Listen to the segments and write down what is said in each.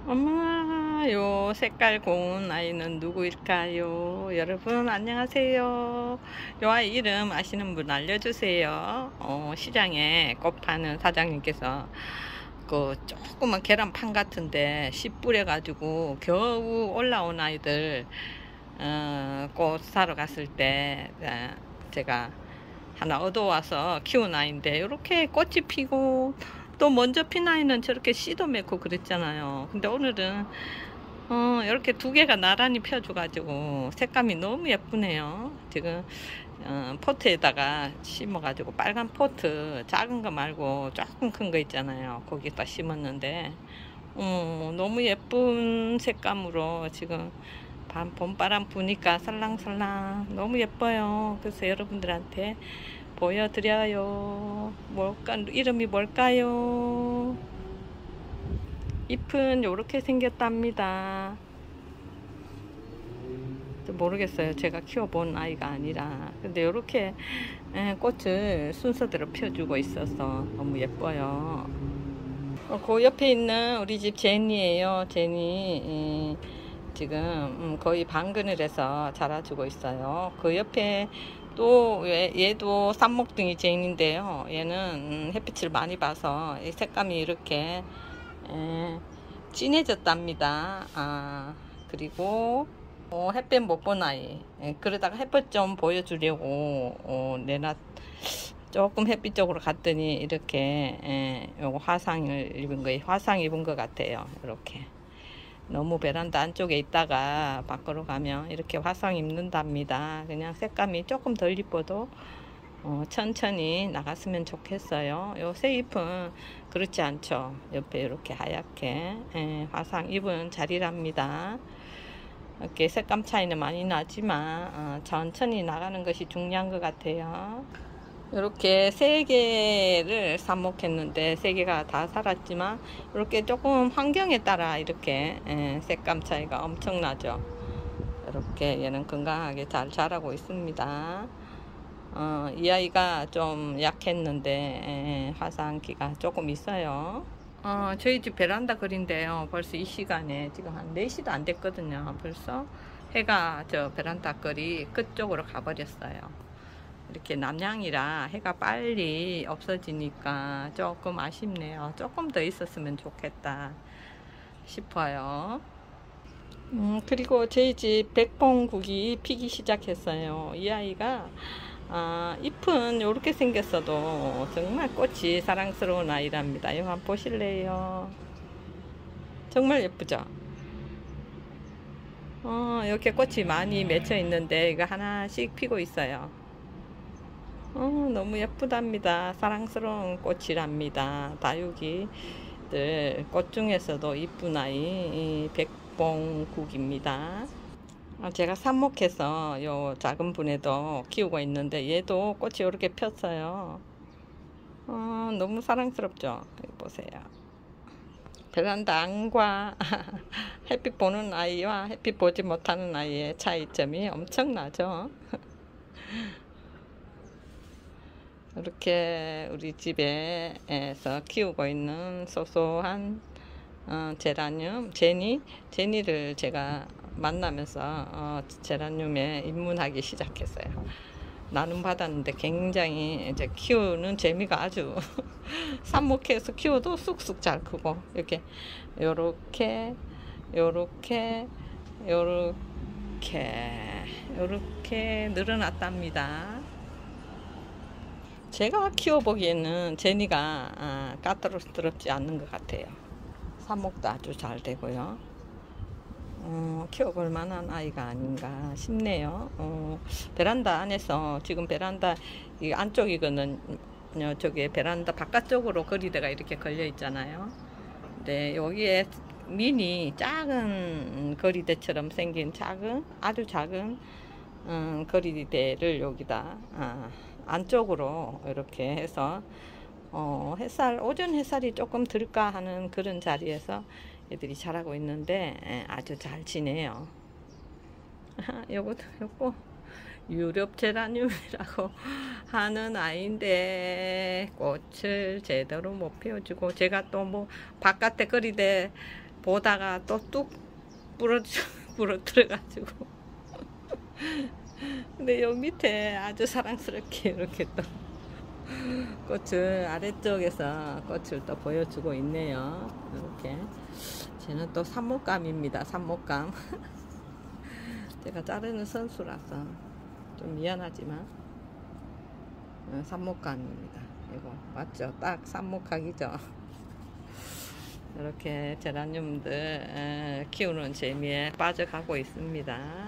엄마, 요 색깔 고운 아이는 누구일까요? 여러분, 안녕하세요. 요 아이 이름 아시는 분 알려주세요. 시장에 꽃 파는 사장님께서 그 조그만 계란판 같은데 씨 뿌려가지고 겨우 올라온 아이들 꽃 사러 갔을 때 제가 하나 얻어와서 키운 아이인데 이렇게 꽃이 피고 또 먼저 핀 아이는 저렇게 씨도 맺고 그랬잖아요. 근데 오늘은 이렇게 두 개가 나란히 펴줘가지고 색감이 너무 예쁘네요. 지금 포트에다가 심어가지고 빨간 포트 작은 거 말고 조금 큰 거 있잖아요. 거기다 심었는데 너무 예쁜 색감으로 지금 봄바람 부니까 살랑살랑 너무 예뻐요. 그래서 여러분들한테 보여드려요. 이름이 뭘까요? 잎은 요렇게 생겼답니다. 모르겠어요. 제가 키워본 아이가 아니라. 근데 요렇게 꽃을 순서대로 펴주고 있어서 너무 예뻐요. 그 옆에 있는 우리 집 제니예요. 제니 지금 거의 반그늘에서 자라주고 있어요. 그 옆에 또 얘도 쌈목둥이 제인인데요. 얘는 햇빛을 많이 봐서 이 색감이 이렇게 진해졌답니다. 그리고 햇빛 못 본 아이. 그러다가 햇빛 좀 보여주려고 조금 햇빛 쪽으로 갔더니 이렇게 요거 화상을 입은 거예요. 화상 입은 것 같아요. 이렇게. 너무 베란다 안쪽에 있다가 밖으로 가면 이렇게 화상 입는답니다. 그냥 색감이 조금 덜 이뻐도 천천히 나갔으면 좋겠어요. 요 새 잎은 그렇지 않죠. 옆에 이렇게 하얗게 화상 입은 자리랍니다. 이렇게 색감 차이는 많이 나지만 천천히 나가는 것이 중요한 것 같아요. 이렇게 3개를 삽목했는데 3개가 다 살았지만 이렇게 조금 환경에 따라 이렇게 색감 차이가 엄청나죠. 이렇게 얘는 건강하게 잘 자라고 있습니다. 이 아이가 좀 약했는데 화상기가 조금 있어요. 저희 집 베란다 거리인데요. 벌써 이 시간에 지금 한 4시도 안 됐거든요. 벌써 해가 저 베란다 거리 끝쪽으로 가버렸어요. 이렇게 남양이라 해가 빨리 없어지니까 조금 아쉽네요. 조금 더 있었으면 좋겠다 싶어요. 그리고 저희 집 백봉국이 피기 시작했어요. 이 아이가 잎은 이렇게 생겼어도 정말 꽃이 사랑스러운 아이랍니다. 이거 한번 보실래요? 정말 예쁘죠? 이렇게 꽃이 많이 맺혀 있는데 이거 하나씩 피고 있어요. 너무 예쁘답니다. 사랑스러운 꽃이랍니다. 다육이들 꽃 중에서도 이쁜 아이 백봉국입니다. 제가 삽목해서 요 작은 분에도 키우고 있는데 얘도 꽃이 이렇게 폈어요. 너무 사랑스럽죠? 여기 보세요. 베란다 안과 햇빛 보는 아이와 햇빛 보지 못하는 아이의 차이점이 엄청나죠? 이렇게 우리 집에서 키우고 있는 소소한 제라늄 제니를 제가 만나면서 제라늄에 입문하기 시작했어요. 나눔 받았는데 굉장히 이제 키우는 재미가 아주 삽목해서 키워도 쑥쑥 잘 크고 이렇게 요렇게 늘어났답니다. 제가 키워보기에는 제니가 까다롭지 않는 것 같아요. 삽목도 아주 잘 되고요. 키워볼 만한 아이가 아닌가 싶네요. 베란다 안에서 지금 베란다 이 안쪽이거든. 저기 베란다 바깥쪽으로 거리대가 이렇게 걸려 있잖아요. 근데 여기에 미니 작은 거리대처럼 생긴 아주 작은 거리대를 여기다 안쪽으로 이렇게 해서 오전 햇살이 조금 들까 하는 그런 자리에서 애들이 자라고 있는데 아주 잘 지내요. 요거 유럽 제라늄이라고 하는 아이인데 꽃을 제대로 못 피워주고 제가 또 뭐 바깥에 거리대 보다가 또 뚝 부러뜨려가지고 근데 여기 밑에 아주 사랑스럽게 이렇게 또 꽃을 아래쪽에서 꽃을 또 보여주고 있네요. 이렇게 쟤는 또 삽목감입니다. 삽목감. 제가 자르는 선수라서 좀 미안하지만 삽목감입니다. 이거 맞죠? 딱 삽목각이죠. 이렇게 제라늄들 키우는 재미에 빠져가고 있습니다.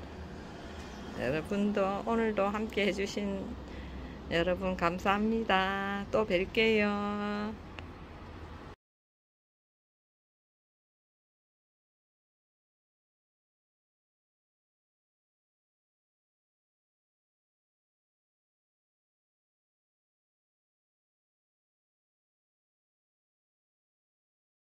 여러분도 오늘도 함께 해주신 여러분 감사합니다. 또 뵐게요.